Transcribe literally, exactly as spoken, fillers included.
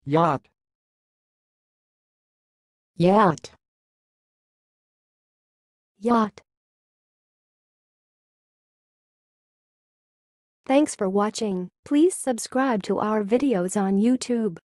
Yacht. Yacht. Yacht. Thanks for watching. Please subscribe to our videos on YouTube.